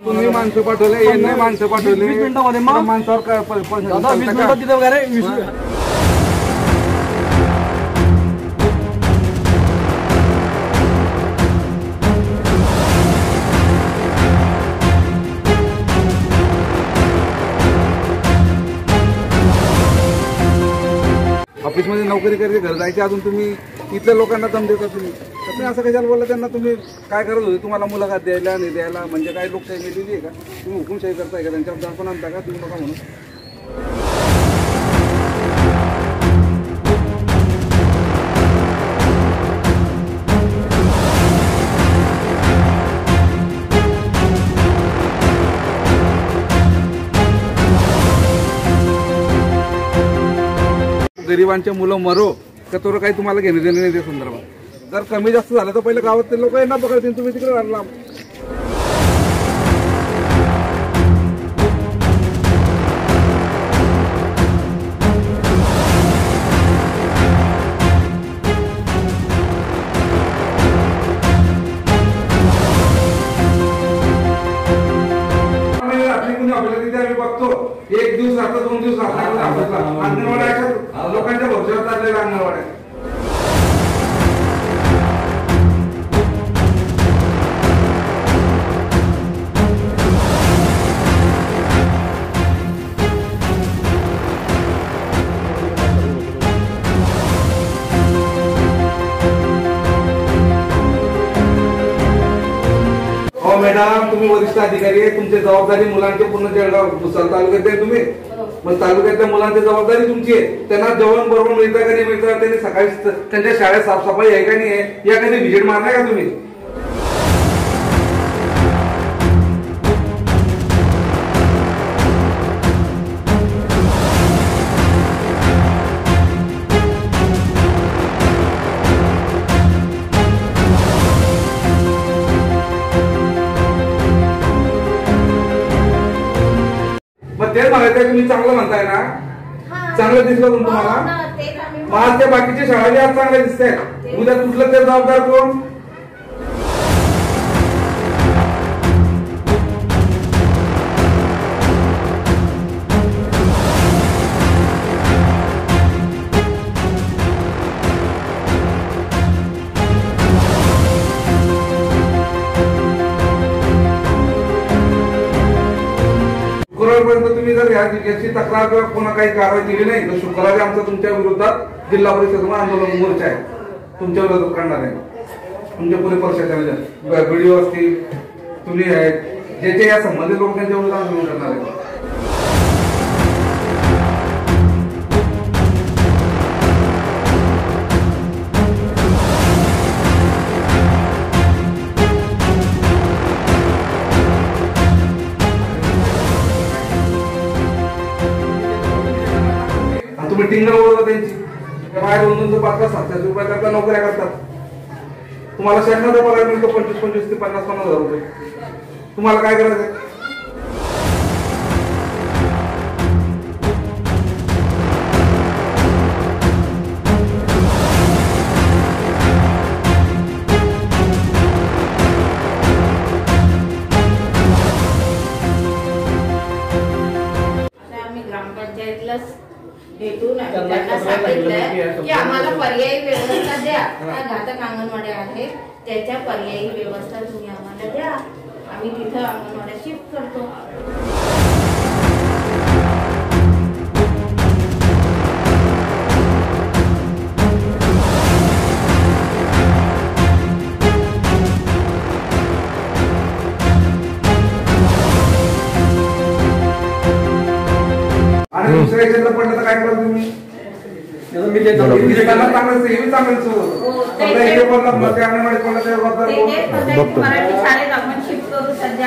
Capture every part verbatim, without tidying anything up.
तुम्ही माणसं पाठवले, यांनी माणसं पाठवले, वीस मिनिटांमध्ये मग माणसावर काय दादा वीस मिनिटात तिथे वगैरे वीस ऑफिस मध्ये नोकरी करायची, घर जायचे, अजून तुम्ही इथल्या लोकांना दम देता तुम्ही. तर तुम्ही असं कशाला बोलला त्यांना? तुम्ही काय करत होते? तुम्हाला मुलाखत द्यायला नाही द्यायला म्हणजे काय लोकशाही मिळलेली आहे का? तुम्ही हुकुमशाही करताय का? त्यांच्यावर दडपण आणता का तुम्ही नका म्हणून? गरिबांचे मुलं मरो का तो काही तुम्हाला घेणे देणे नाही त्या संदर्भात. जर कमी जास्त झालं तर पहिले गावातले लोक यांना पकडतील, तुम्ही तिकडे वाढला. आम्ही बघतो एक दिवस आता दोन दिवस अंगणवाड्या लोकांच्या भरोश्यावर चाललेल्या अंगणवाड्या. हो मॅडम, तुम्ही वरिष्ठ अधिकारी आहे, तुमची जबाबदारी मुलांचे पूर्ण जळगाव भुसावळ तालुक्यात आहे तुम्ही. मग तालुक्यातल्या मुलांची जबाबदारी तुमची आहे. त्यांना जेवण बरोबर मिळतं का नाही मिळतं, त्यांनी सकाळी त्यांच्या शाळेत साफसफाई आहे का नाही आहे, या कधी व्हिजिट मारणार का तुम्ही? तेच म्हणायचं तुम्ही चांगलं म्हणताय ना, चांगलं दिसलं तुम्हाला. मग आज त्या बाकीच्या शाळा आज चांगल्या दिसत, उद्या कुठलं ते जबाबदार कोण? शुक्रवारपर्यंत तुम्ही जर याची तक्रार किंवा पुन्हा काही कारवाई केली नाही तर शुक्रवारी आमचं तुमच्या विरोधात जिल्हा परिषद आंदोलन मोर्चा आहे, तुमच्या विरोधात करणार आहे. तुमच्या पुणे परिषदेच्या व्हिडिओ असतील, तुम्ही आहेत, ज्याचे या संबंधित लोक त्यांच्या विरोधात आंदोलन करणार आहे. तुम्ही टिंगल बोलता त्यांची, बाहेर दोन दोनशे पाच पाच सातशे रुपये करता नोकऱ्या करतात. तुम्हाला शासनाचा पगार मिळतो पंचवीस पंचवीस ते पन्नास पन्नास हजार रुपये. तुम्हाला काय करायचं? ग्रामपंचायतला भेटून त्यांना सांगितलं की आम्हाला पर्यायी व्यवस्था द्या. त्या घातक अंगणवाड्या आहेत त्याच्या पर्यायी व्यवस्था तुम्ही आम्हाला द्या, आम्ही तिथं अंगणवाड्या शिफ्ट करतो. आणि दुसऱ्या याच्यातलं पडलं तर काय कराल तुम्ही? त्यांना चांगलं हे चांगलं मराठी शाळेत आपण शिफ्ट करू सध्या.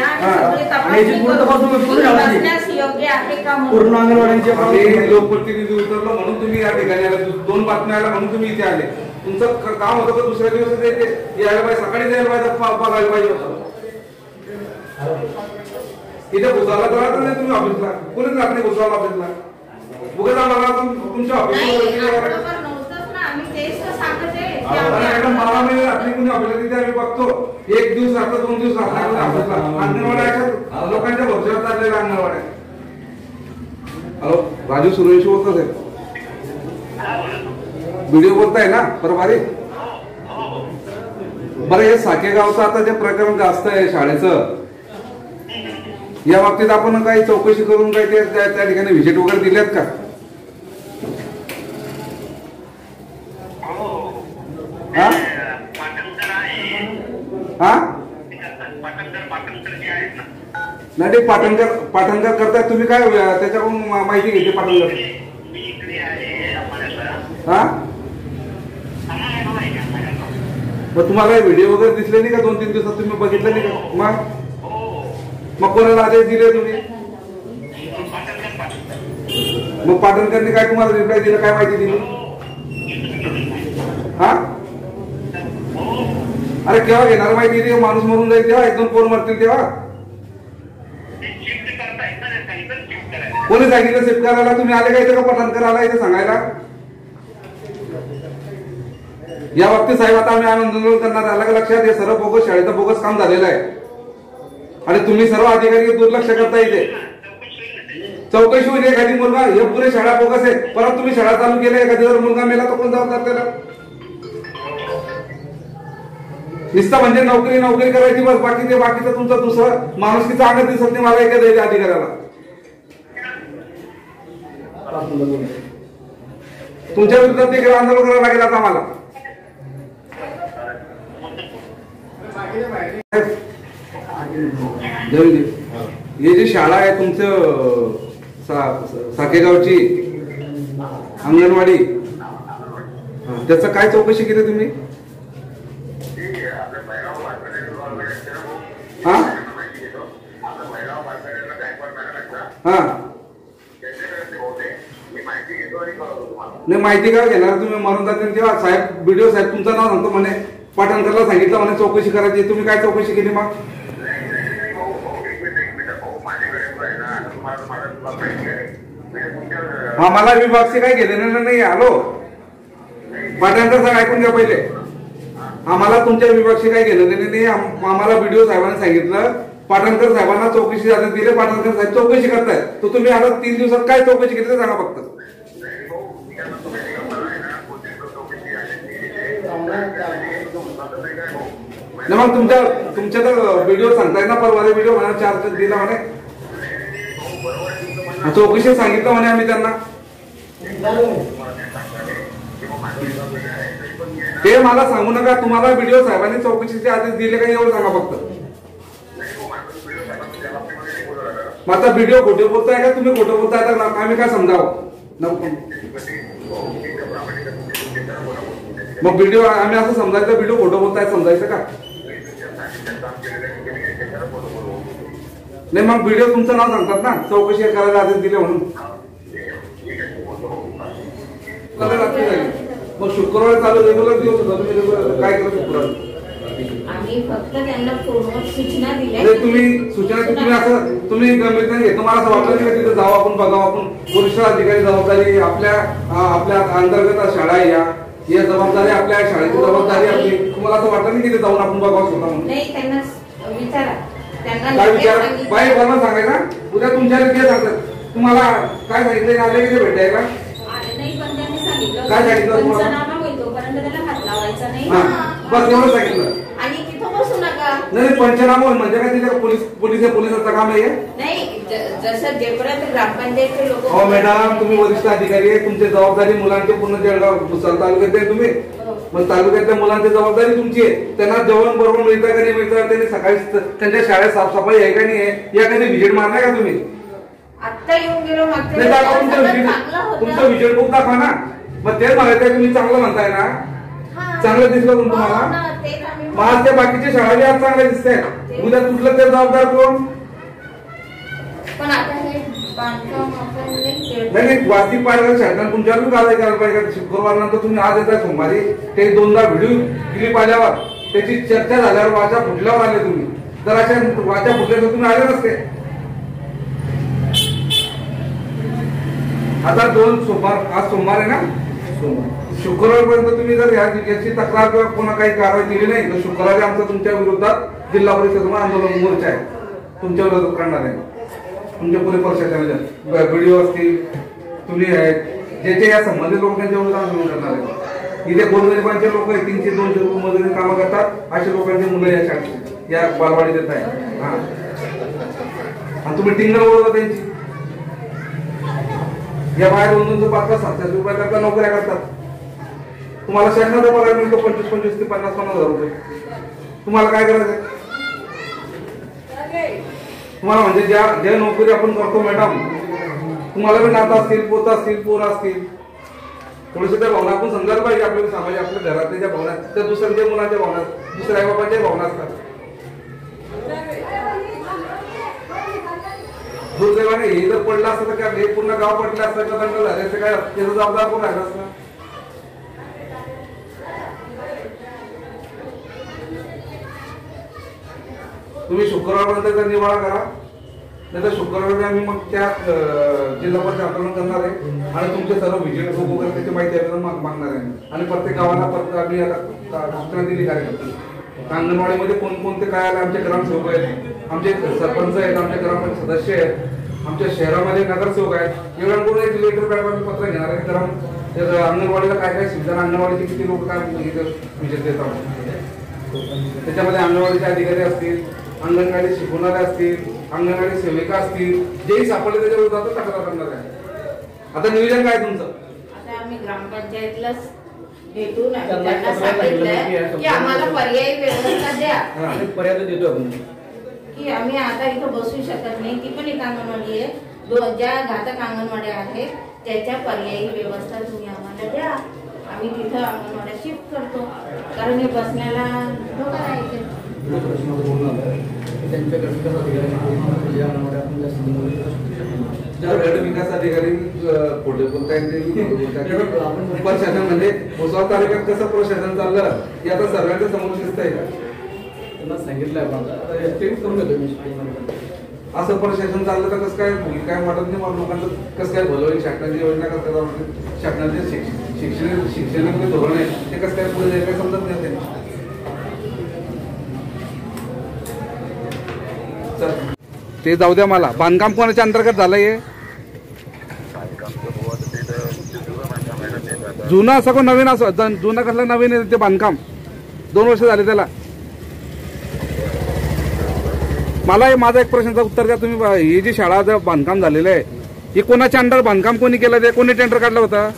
पूर्ण अंगणवाड्यांची लोकप्रतिनिधी उतरलो म्हणून तुम्ही या ठिकाणी आले, दोन बातम्या आल्या म्हणून तुम्ही इथे आले. तुमचं काम होतं का दुसऱ्या दिवस यायला पाहिजे, सकाळी जायला पाहिजे, बघायला पाहिजे होतं. इथे घुसायला तर नाही तुम्ही ऑफिसला, कोणीच राहत नाही घुसायला ऑफिसला. उगाच आम्हाला तुमच्या ऑफिसला मॅडम बारा महिने रात्री कोणी ऑफिसला तिथे आम्ही बघतो एक दिवस आता दोन दिवस ऑफिसला अंगणवाड्या राहिला अंगणवाड्या? हॅलो, राजू सूर्यवंशी बोलतो साहेब. व्हिडिओ बोलताय ना परवारी? बरं, हे साकेगावचं आता जे प्रकरण जास्त आहे शाळेचं, या बाबतीत आपण काही चौकशी करून काही ते त्या ठिकाणी व्हिजिट वगैरे दिल्यात का? हा हा नाही, ते पाटणकर पाटणकर करताय तुम्ही, काय त्याच्याकडून माहिती घेते पाटणकर? हा, मग तुम्हाला व्हिडिओ वगैरे दिसले नाही का? दोन तीन दिवसात तुम्ही बघितलं नाही का? मग मग कोणाला आदेश दिले तुम्ही? मग पाटणकरने काय तुम्हाला रिप्लाय दिला, काय माहिती दिली? हा, अरे केव्हा घेणार माहिती दिली? माणूस मरून जाईल तेव्हा, एक दोन पोर मरतील तेव्हा. कोणी सांगितलं शिफ्ट करायला? तुम्ही आले का इथे का पाटणकर आला इथे सांगायला? या बाबतीत साहेब आता आम्ही आंदोलन करणार. आलं का लक्षात? हे सर्व बोगस शाळेचं बोगस काम झालेलं आहे आणि तुम्ही सर्व अधिकारी दुर्लक्ष करता. इथे चौकशी होईल. एखादी मुलगा, हे पुरे शाळा बोगस आहे, परत तुम्ही शाळा चालू केल्या, एखादी जर मुलगा मेला तर कोण जबाबदार त्याला? नुसतं म्हणजे नोकरी नोकरी करायची बस, बाकी ते बाकीचं तुमचं दुसरं माणुसकीचं अंग दिसत नाही मला एखाद्या अधिकाऱ्याला. तुमच्या विरुद्ध ते आंदोलन करावं लागेल आता आम्हाला. हे जी शाळा आहे तुमचं साकेगावची अंगणवाडी, त्याचं काय चौकशी केली तुम्ही? हा हा नाही, माहिती काय घेणार तुम्ही? मरून जातील तेव्हा. साहेब व्हिडिओ साहेब तुमचं नाव सांगतो म्हणे, पाटणकरला सांगितलं म्हणे चौकशी करायची. तुम्ही काय चौकशी केली मग? हा, मला विभागचे काय घेणं नाही. आलो पाटणकर साहेब ऐकून घ्या पहिले. आम्हाला तुमच्या विभागशी काय घेणं देणे नाही. आम्हाला व्हिडिओ साहेबांनी सांगितलं पाटणकर साहेबांना चौकशी आदेश दिले, पाटणकर साहेब चौकशी करतायत. तर तुम्ही आता तीन दिवसात काय चौकशी केली ते सांगा फक्त. नाही, मग तुमच्या तुमच्या तर व्हिडिओ सांगताय ना, परवाले व्हिडिओ म्हणा चार दिला म्हणे, चौकशी सांगितलं म्हणे आम्ही त्यांना. ते मला सांगू नका. तुम्हाला व्हिडिओ साहेबांनी चौकशीचे आदेश दिले का एवढं सांगा फक्त. मग आता व्हिडिओ खोटे बोलताय का तुम्ही? खोटं बोलताय तर आम्ही काय समजावं? मग व्हिडिओ आम्ही असं समजायचं व्हिडिओ खोटं बोलताय समजायचं का? नाही, मग व्हिडिओ तुमचं नाव सांगतात ना, चौकशी करायला आदेश दिले म्हणून. मग शुक्रवार चालू रेग्युलर दिवस होता, तुम्ही रेग्युलर काय करत शुक्रवार? आम्ही फक्त त्यांना फोनवर सूचना दिल्या. तुम्ही सूचना तुम्ही असं तुम्ही गंभीर नाही घेत. तुम्हाला असं वाटलं नाही तिथे जाऊ आपण, बघावं आपण, वरिष्ठ अधिकारी जबाबदारी आपल्या आपल्या अंतर्गत शाळा आहे, या या जबाबदारी आपल्या शाळेची जबाबदारी आपली. तुम्हाला असं वाटलं नाही तिथे जाऊन आपण बघावं स्वतः म्हणून? नाही, त्यांना विचारा. काय विचार बाई बरोबर सांगायचं ना. उद्या तुमच्या जे सांगतात तुम्हाला काय सांगितलं आले की ते भेटाय का? काय सांगितलं तुम्हाला? बस एवढं सांगितलं. आणि तिथं बसू नका. नाही, पंचनामा म्हणजे काय तिथे पोलीस पोलीस पोलिसाचं काम आहे? नाही, जसं जेपर्यंत ग्रामपंचायतचे लोक. हो मॅडम, तुम्ही वरिष्ठ अधिकारी आहे, तुमची जबाबदारी मुलांची पूर्ण जळगाव तालुक्यात आहे तुम्ही. मग तालुक्यातल्या मुलांची जबाबदारी तुमची आहे. त्यांना जेवण बरोबर मिळतं का नाही मिळतं, त्यांनी सकाळी त्यांच्या शाळेत साफसफाई आहे का नाही आहे, या कधी व्हिजिट मारलाय का तुम्ही? आता येऊन गेलो नाही, दाखवा तुमचं व्हिजिट बुक दाखवा ना. मग तेच म्हणायचं तुम्ही चांगलं म्हणताय ना, चांगलं दिसलं तुम्हाला. मग आज त्या बाकीच्या शाळा आज चांगल्या दिसत आहेत, उद्या कुठलं ते जबाबदार कोण? पण आता हे बांधकाम आपण नाही नाही, वार्षिक पाहिजे शाळेत तुमच्यावर बी कारवाई करायला पाहिजे. शुक्रवार नंतर तुम्ही आज येताय सोमवारी, ते दोनदा व्हिडिओ दिली पाहिल्यावर त्याची चर्चा झाल्यावर वाचा फुटल्यावर आले तुम्ही. तर अशा वाचा फुटल्यावर तुम्ही आले नसते. आता दोन सोमवार, आज सोमवार आहे ना, सोमवार शुक्रवारपर्यंत तुम्ही जर याची तक्रार किंवा पुन्हा काही कारवाई केली नाही तर शुक्रवारी आमचं तुमच्या विरोधात जिल्हा परिषद आंदोलन मोर्चा आहे, तुमच्या विरोधात करणार आहे. तुमच्या पुणे प्रशासनाच्या व्हिडिओ असतील तुम्ही आहेत ज्याचे या संबंधित लोक त्यांच्या विरोधात आंदोलन करणार आहेत. इथे गोरगरिबांचे लोक आहेत तीनशे दोनशे रुपये मजुरी कामं करतात अशा लोकांची मुलं या शाळेत या बालवाडीत येत आहे. हा आणि तुम्ही टिंगल ओळखता त्यांची या बाहेर दोन दोनशे पाच पाच सातशे रुपये करता नोकऱ्या करतात. तुम्हाला शासनाचा पगार मिळतो पंचवीस पंचवीस ते पन्नास पन्नास हजार रुपये. तुम्हाला काय करायचं तुम्हाला म्हणजे ज्या ज्या नोकरी आपण करतो मॅडम तुम्हाला पण नातं असतील पोत असतील पोर असतील थोडस त्या भावना आपण समजायला पाहिजे. आपल्या समाज आपल्या घरातल्या ज्या भावना त्या दुसऱ्या मुलांच्या भावना दुसऱ्या आई बाबांच्या भावना असतात. दुर्दैवाने हे जर पडलं असतं तर हे पूर्ण गाव पडलं असतं का दंड झाले असं काय त्याचा जबाबदार कोण राहिला असतं. तुम्ही शुक्रवारपर्यंत त्याचा निवाडा करा नाही तर शुक्रवारी आम्ही मग त्या जिल्हा परिषद आंदोलन करणार आहे आणि तुमचे सर्व व्हिजिट वगैरे त्याची माहिती आपल्याला मागणार आहे आणि प्रत्येक गावाला परत आम्ही आता सूचना दिली कार्यकर्ते अंगणवाडीमध्ये कोणकोणते काय आले आमचे ग्रामसेवक आहेत आमचे सरपंच आहेत आमचे ग्रामपंचायत सदस्य आहेत आमच्या शहरामध्ये नगरसेवक आहेत एवढ्यांकडून एक लेटर पॅड आम्ही पत्र घेणार आहे. ग्राम अंगणवाडीला काय काय सुविधा अंगणवाडीचे किती लोक काय व्हिजिट देतात त्याच्यामध्ये अंगणवाडीचे अधिकारी असतील अंगणवाडी शिकवणारे असतील अंगणवाडी सेविका असतील जेही सापडले त्याच्या विरोधात तक्रार करणार आहे. आता नियोजन काय तुमचं आता आम्ही ग्रामपंचायतलाच भेटून त्यांना सांगितलं की आम्हाला पर्यायी व्यवस्था द्या. पर्याय देतो आपण की आम्ही आता इथं बसू शकत नाही. ती पण एक अंगणवाडी आहे दोन ज्या घातक अंगणवाड्या आहेत त्याच्या पर्यायी व्यवस्था तुम्ही आम्हाला द्या. आम्ही तिथं अंगणवाड्या शिफ्ट करतो कारण हे बसण्याला धोका आहे. विकास अधिकारी खोटे बोलताय प्रशासन म्हणजे भुसावळ तालुक्यात कसं प्रशासन चाललं हे आता सर्वांच्या समोर दिसत आहे का त्यांना सांगितलंय असं प्रशासन चाललं तर कसं काय काय वाटत नाही मला लोकांचं कसं काय भलं होईल शासनाची योजना कसं काय शासनाचे शिक्षण शिक्षण धोरण आहे ते कसं काय पुढे जाईल काय समजत नाही त्यांनी. ते जाऊ द्या मला बांधकाम कोणाच्या अंतर्गत झालंय जुनं असं कोण नवीन असं जुनं कसलं नवीन आहे ते बांधकाम दोन वर्ष झाले त्याला. मला माझा एक प्रश्नाचं उत्तर द्या तुम्ही ही जी शाळा जर बांधकाम झालेलं आहे हे कोणाच्या अंडर बांधकाम कोणी केलं ते कोणी टेंडर काढलं होतं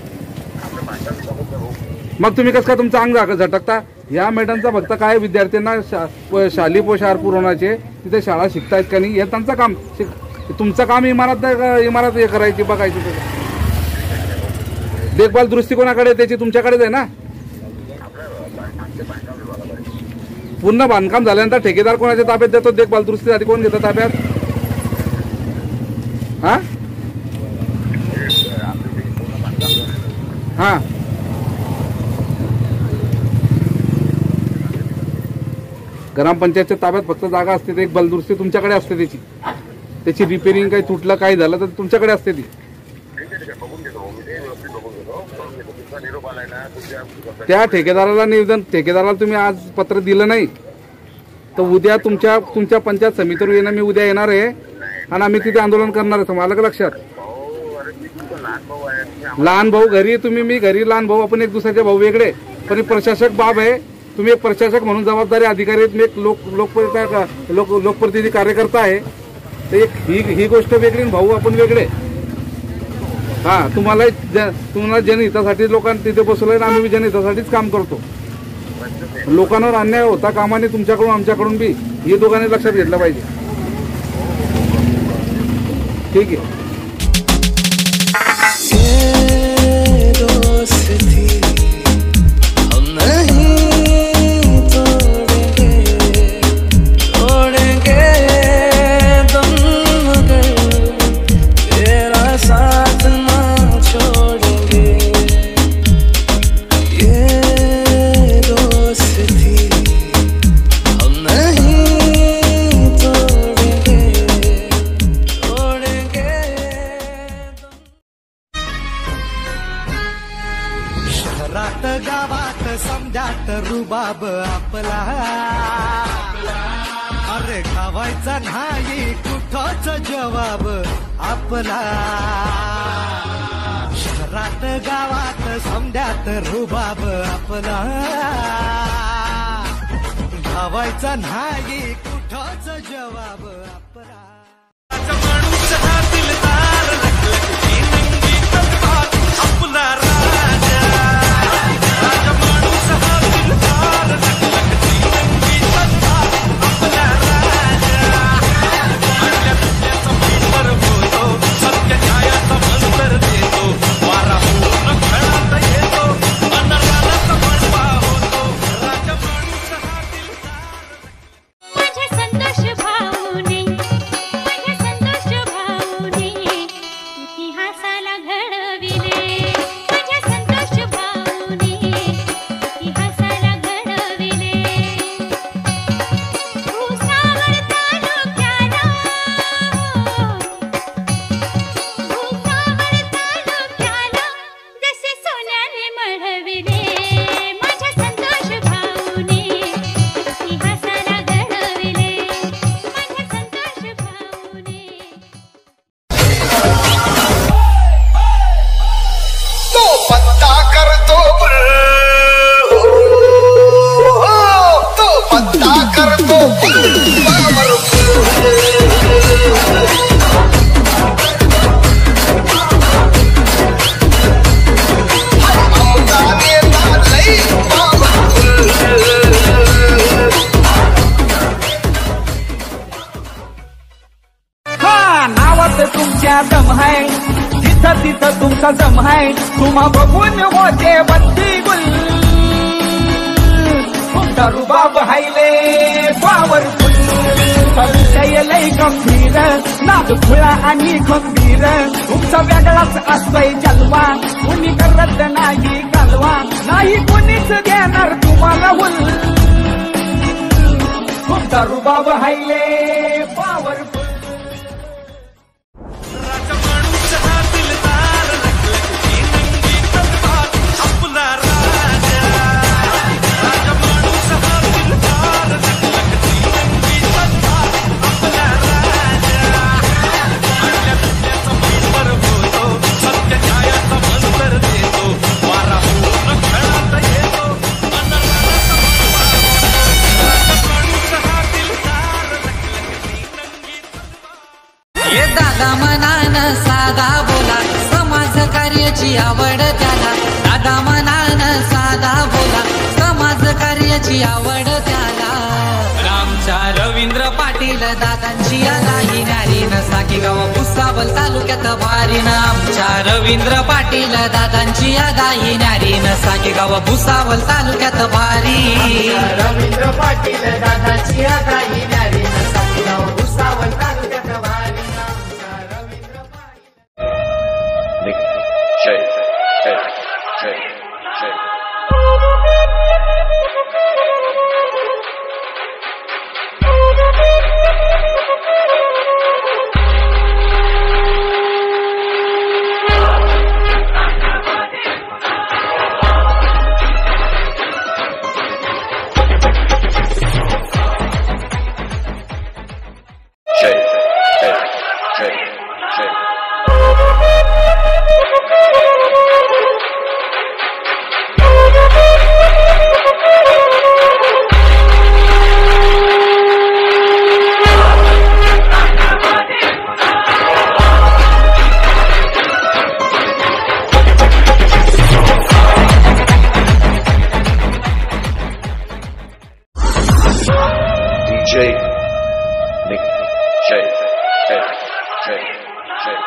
मग तुम्ही कसं काय तुमचं अंग झटकता. या मॅडमचा फक्त काय विद्यार्थ्यांना शा शालेय पोशाख पुरवण्याचे तिथे शाळा शिकतायत का नाही हे त्यांचं काम. तुमचं काम इमारत इमारत हे करायची बघायची देखभाल दुरुस्ती कोणाकडे त्याची तुमच्याकडेच आहे ना. पूर्ण बांधकाम झाल्यानंतर ठेकेदार कोणाच्या ताब्यात देतो देखभाल दुरुस्तीसाठी कोण घेतं ताब्यात हा हा ग्रामपंचायतच्या ताब्यात फक्त जागा असते ते एक बलदुरुस्ती तुमच्याकडे असते त्याची त्याची रिपेरिंग काही तुटलं काही झालं तर तुमच्याकडे असते ती. त्या ठेकेदाराला निवेदन ठेकेदाराला तुम्ही आज पत्र दिलं नाही तर उद्या तुमच्या तुमच्या पंचायत समितीवर येणं मी उद्या येणार आहे आणि आम्ही तिथे आंदोलन करणार आहे. मला का लक्षात लहान भाऊ घरी तुम्ही मी घरी लहान भाऊ आपण एक दुसऱ्याचे भाऊ वेगळे पण प्रशासक बाब आहे. तुम्ही एक प्रशासक म्हणून जबाबदारी अधिकारी आहेत मी एक लोक लोकप्रतिनिधी लोक लोकप्रतिनिधी कार्यकर्ता आहे तर एक ही ही गोष्ट वेगळी भाऊ आपण वेगळे. हा तुम्हाला तुम्हाला जनहितासाठी लोकांना तिथे बसवलंय ना आम्ही जनहितासाठीच काम करतो. लोकांवर अन्याय होता कामाने तुमच्याकडून आमच्याकडून बी हे दोघांनी लक्षात घेतलं पाहिजे. ठीक आहे. शहरात गावात समजात रुबाब आपला अरे गावा धावायचा नाही कुठंच जवाब आपला शहरात गावात समध्यात रुबाब आपला धावायचा नाही कुठंच जवाब आपला माणूस हा दिलदार लखलखची नंगी तलवार आपला राजा राजा माणूस हा दिलदार लखलखची नंगी तलवार आपला राजा आपल्या दुसऱ्याचा मंतर होतो सत्य न्यायाचा मंतर देतो वारा पूर्ण खेळात येतो अनरालाचा मनवा होतो राजा माणूस हा दिलदार माझे संतोष भाऊने माझे संतोष भाऊने इतिहासाला घडविले माझे संतोष भाऊने इतिहासाला घडविले भुसावळ तालुक्याला भुसावळ तालुक्याला जसे सोन्याने मढविले माझे संतोष भाऊने इतिहासाला घडविले माझे संतोष भाऊने तो पत्ता करतो बुल, तो पत्ता करतो बुल, बाबर आमचा नेता लई बाबर हा नावात तुमच्या दम आहे तिथं तिथं तुमचा जम आहे तुम्हा बघून होते बत्ती गुल तुमचा रुबाब हायले पॉवरफुल विषय लय गंभीर नाद खुळा आणि खंबीर तुमचा वेगळाच असतोय जलवा कुणी करत नाही कालवा नाही कुणीच देणार तुम्हाला हुल तुमचा रुबाब हायले पॉवरफुल राजा माणूस हा दिलदार लखलखची नंगी तलवार आपला राजा राजा माणूस हा दिलदार लखलखची नंगी तलवार आपला राजा आपल्या दुसऱ्याचा मंतर होतो सत्य न्यायाचा मंतर देतो वारा पूर्ण खेळात येतो अनरालाचा मनवा होतो राजा माणूस हा दिलदार लखलखची नंगी तलवार ये दादा मनान साधा बोला समाज कार्याची आवड त्याला दादा मनान साधा बोला समाज कार्याची आवड त्याला आमच्या रवींद्र पाटील दादांची आलाही नारी नसा की गाव भुसावळ तालुक्यात भारी ना आमच्या रवींद्र पाटील दादांची आलाही नारी नसा की गाव भुसावळ तालुक्यात भारी रवींद्र पाटील दादांची आलाही नारी नसा की गाव भुसावळ तालुक्यात भारी Shake, shake, shake, shake. Shake, shake, shake, shake. D J Nick Shake, shake, shake, shake.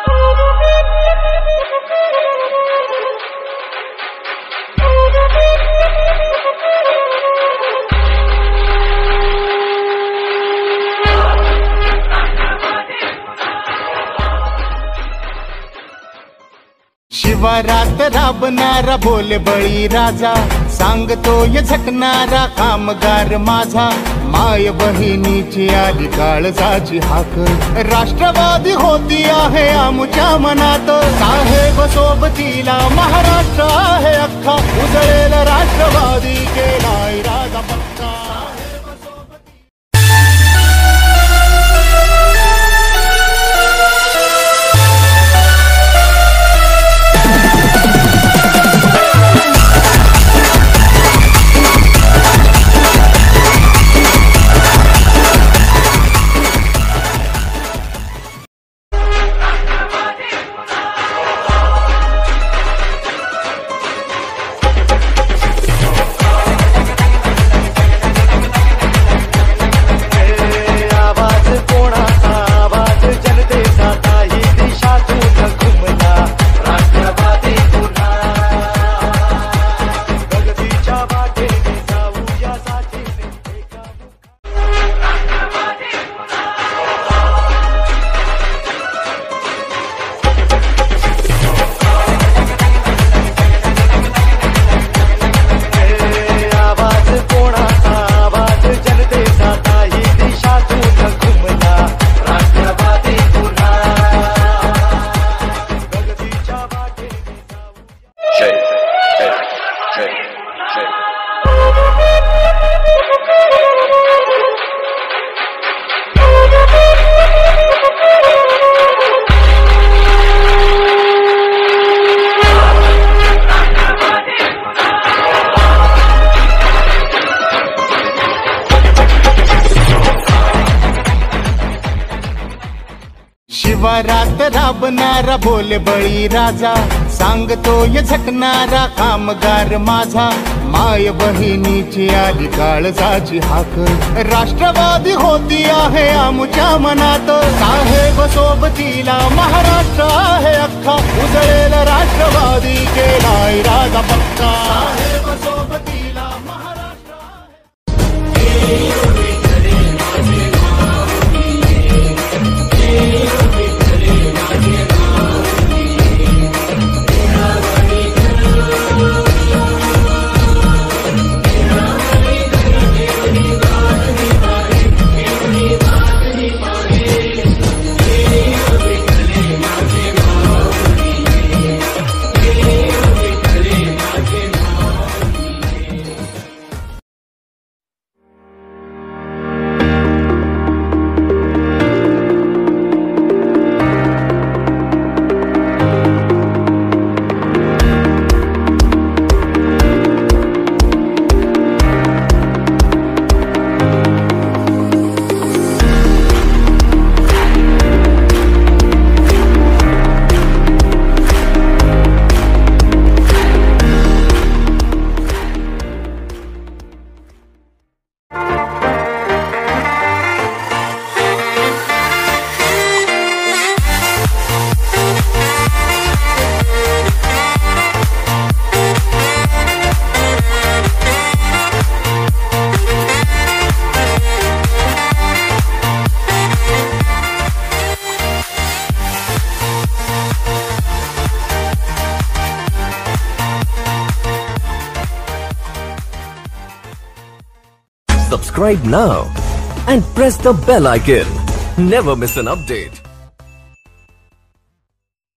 शिवारात राबणारा बोल बळी राजा सांगतोय झटणारा कामगार माझा माय बहिणीची आली काळजाची हाक राष्ट्रवादी होती आहे आमच्या मनात साहेब सोबतीला महाराष्ट्र आहे अख्खा उजळेल राष्ट्रवादी केलाय राजा पक्का शिवारात राबणारा बोल बळी राजा, सांगतोय झटणारा कामगार माझा, माय बहिणीची आली काळजाची हाक, राष्ट्रवादी होती आहे आमच्या मनात, साहेब सोबतीला महाराष्ट्र आहे अख्खा, उजळेल राष्ट्रवादी केलाय राजा पक्का, साहेब सोबतीला Maharashtra Subscribe now and press the bell icon. Never miss an update.